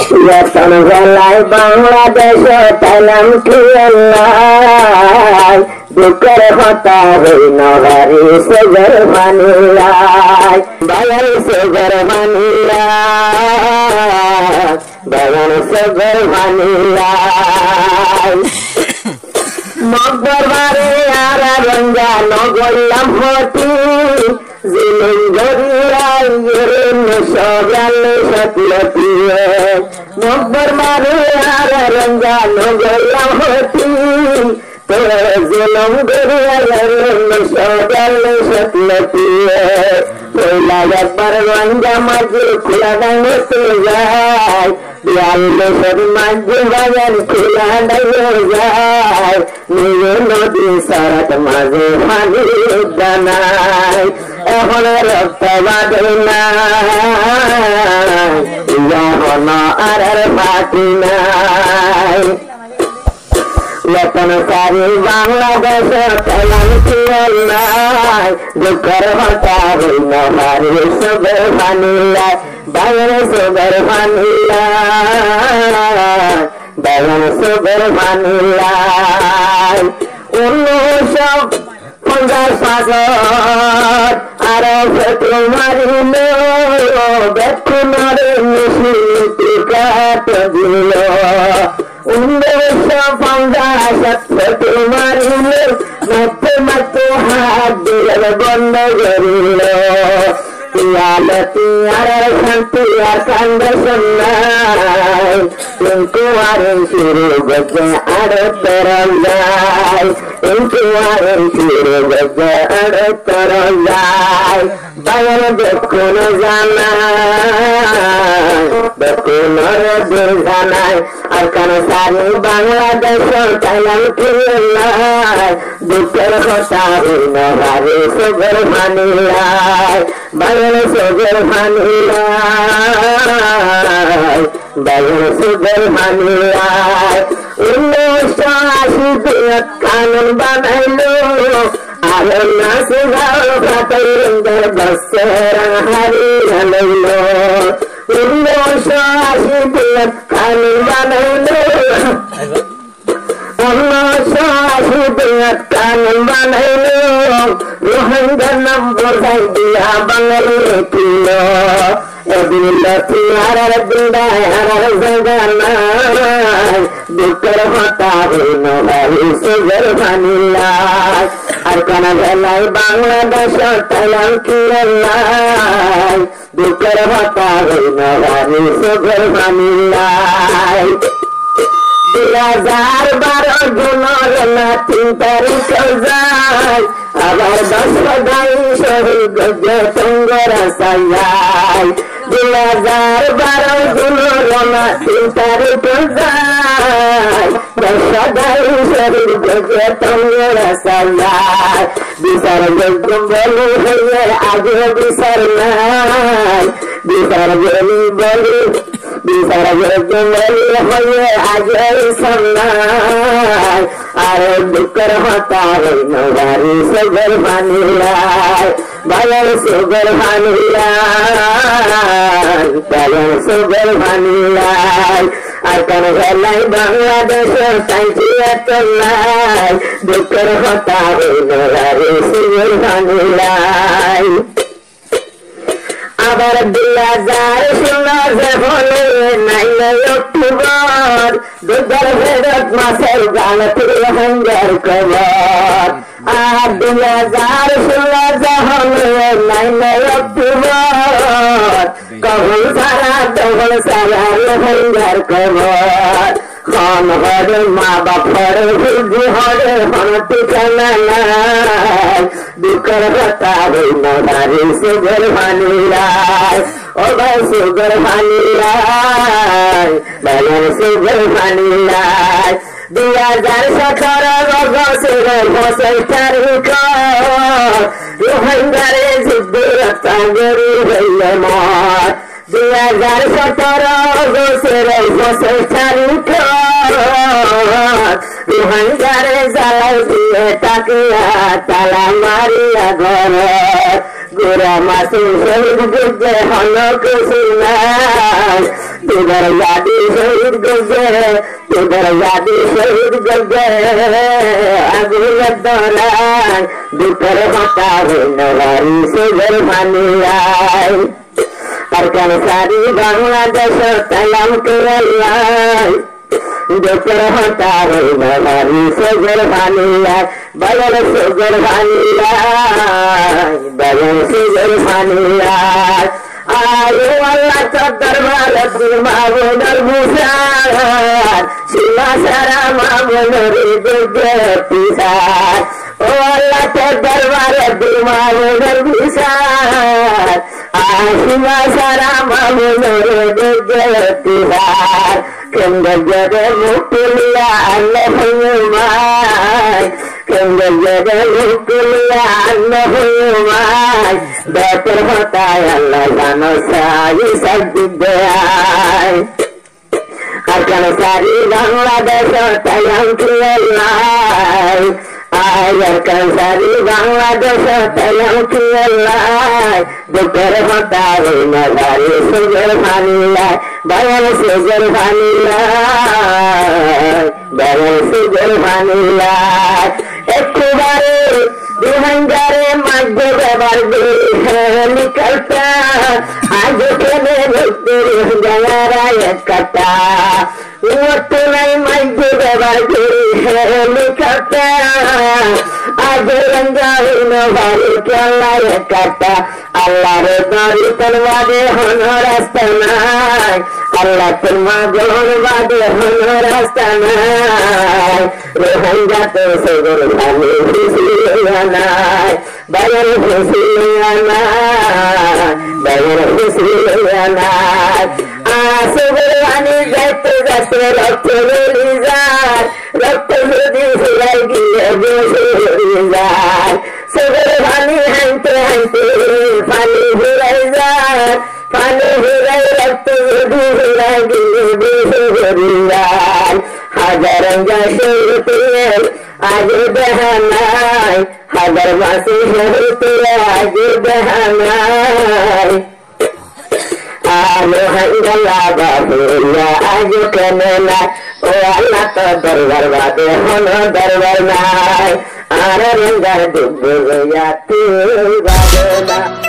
যতন বেলায় বাংলাদেশ তাইলাম কি দুঃখের হতা হই নগারি সেগর ভানিলাই বাগান সেগর ভানিলাই বাগান সেগর ভানিলাই মগবারে আর রঞ্জা নগলাম হতি জিলিং গরিয়াই সগাল সতলতিয়ে মগবারে আর রঞ্জা নগলাম হতি তোরে জিলিং গরিয়াই সগাল সতলতিয়ে পয়লা একবার রঞ্জা মাঝে খোলা ডাঙতে যায় বিয়াল্লিশের মাঝে বাগান খোলা ডাঙে যায় নিয়ে নদী সড়ক মাঝে পানি দানায় এখন রক্ত বাঁধে নাই এখন আর ফাটি নাই লেখন সারি বাংলাদেশ পেলাম নাই দুঃখের হতা হই নারী সুগর ভানিলাই বাগান সুগর ভানিলাই বাগান সুগর ভানিলাই 1950 আর ফেটে মারিল বেকুনারে মিশিতে কাট দিল 1950 ফেটে মারিল মাতে মাতে হাত দিল বন্ধ করিল তিয়ালতি আর শান্তি আর কান্দ শোনাই কিন্তু আর শুরু গজে আড় তরলাই কিন্তু আর শুরু গজে আড় তরলাই বাগান দেখুন জানাই দেখুন জানাই আর কেন সারি বাংলাদেশ তাইলাম কিলাই দুঃখের কথা নভারে সুগর ভানিলাই বাগান সুগর ভানিলাই বাগান সুগর ভানিলাই 1980 কানুন বানাইলো আর নাচে গাও ফাটাইলের বসের হারি হালাইলো 1980 কানুন বানাইলো 1980 কানুন বানাইলো রোহিঙ্গা নাম বোঝাই দিয়া বাঙালি ছিল এদিলতি আর দিদায় আর জাগানাই দুঃখের হতা হইল ভাই সুগর ভানিলাই আর কানা বেলায় বাংলাদেশ তাইলাম কিলাই দুঃখের হতা হইল ভাই সুগর ভানিলাই 2012 জুনের 3 তারিখ যায় আবার 10 শহীদ গজে টঙ্গরা সাজায় 2012 জুনের 3 তারিখ যায় 10 শহীদ গজে টঙ্গরা সাজায় বিচার যোগ্য বলি হয়ে আগে বিচার নাই বিচার বলি বলি বিচার যোগ্য বলি হয়ে আগে সন্ন্যায় আর দুঃখের হতা হইল বাড়ি সুগর ভানিলাই বাগান সুগর ভানিলাই বাগান সুগর ভানিলাই আর কেন বেলায় বাংলাদেশ তাইছিয়া চলাই দুঃখের হতা হইল বাড়ি সুগর ভানিলাই আবার 2016 হলে 9 অক্টোবর দুর্গার ভেরত মাসের গান রোহিঙ্গার খবর আর 2016 হলে 9 অক্টোবর কখন সারা তখন সারা রোহিঙ্গার খবর খন হরে মা বাপ হরে ভুজি হরে হন ঠিকানা নাই দুঃখের কথা হইল ভারি সুগর ভানিলাই ও ভাই সুগর ভানিলাই বাগান সুগর ভানিলাই 2017 অগস্টের 25 তারিখ রোহিঙ্গারে যুদ্ধ রক্ষা গরি হইল মত 2017 অগস্টের 25 তারিখ রোহাঙ্গারে জ্বালাই দিয়ে তাকিয়া তালা মারিয়া ঘর গোরা মাসুম শহীদ গুজে হল কিছু নাই তোদের জাতি শহীদ গুজে তোদের জাতি শহীদ গুজে আগুনের দরান দুঃখের হতা হইল হারি সুগের ভানিয়ায় আর কেন সারি বাংলাদেশ তালাম কেরালাই দুঃখের হতা হইল হারি সুগের ভানিয়ায় বগল সুগের ভানিয়ায় বগল সুগের ভানিয়ায় আয়ো আল্লাহ তো দরবার মামুনের মুসার সীমা সারা মামুনের দুর্গে পিসার ও আল্লাহ তো দরবার মামুনের মুসার সীমা সারা মামুনের দুর্গে পিসার কেন্দ্র জগে মুকুলিয়া আল্লাহ হুমায় কেন্দ্র জগে মুকুলিয়া আল্লাহ হুমায় বেতর হতায় আল্লাহ জানো সাই সদ্দিদায় আর কেন সারি বাংলাদেশ তাইলাম খেলাই আর কেন সারি বাংলাদেশ তাইলাম খেলাই দুঃখের হতা হইল সারি সুগের ভানিলায় বয়ান সুগের ভানিলায় বয়ান সুগের ভানিলায় একবারে রোহাঙ্গারে মাঝে ব্যবহার নিকলতা আজ কেনে ভক্তি রোহাঙ্গারা একটা ওতো নাই মাঝে ব্যবহার নিকলতা আজ রঙ্গা হইল ভারি কেলার একটা আল্লাহর দরি তোর বাদে হন রাস্তা নাই আল্লাহ তোর মাগর বাদে হন রাস্তা নাই রোহাঙ্গা তো সগর ভালো খুশিয়া নাই বাজার খুশিয়া নাই বাজার খুশিয়া নাই আসগর বানি যাইতে যাইতে রক্ত বেরি যায় রক্ত যদি ফুলাই গিয়ে বেশি যায় সগর বানি হাইতে হাইতে পানি ঘুরাই যায় পানি ঘুরাই রক্ত যদি ফুলাই গিয়ে বেশি যায় হাজার গাছে আজ দেহানাই হাজার মাসে হতে আজ দেহানাই আলো হাঙ্গলা বাবুয়া আজ কেন না ও আল্লাহ তো দরবার বাদে হন দরবার নাই আর রঙ্গার ডুব তুই বাদে না